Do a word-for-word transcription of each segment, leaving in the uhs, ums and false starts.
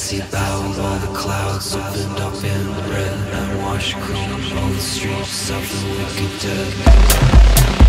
taxi bowed, all the clouds opened up in red and washed clean all the streets of the wicked dead.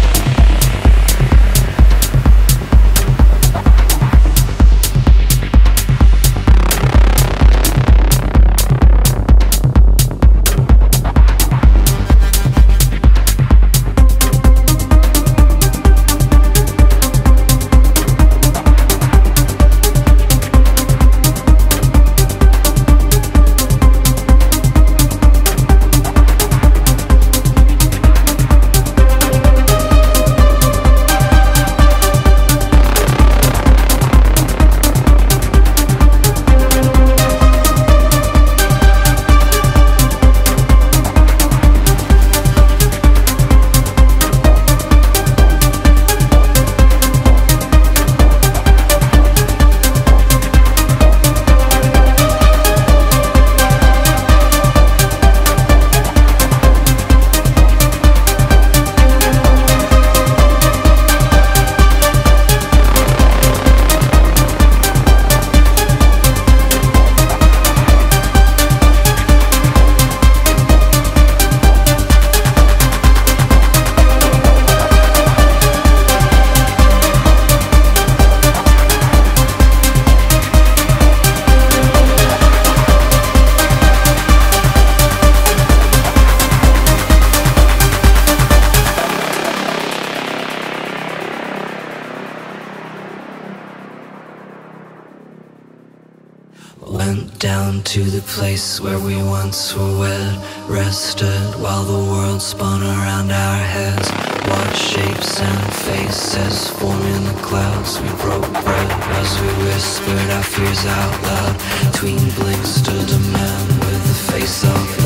Went down to the place where we once were wed, rested while the world spun around our heads. Watched shapes and faces form in the clouds. We broke bread as we whispered our fears out loud. Between blinks stood a man with the face of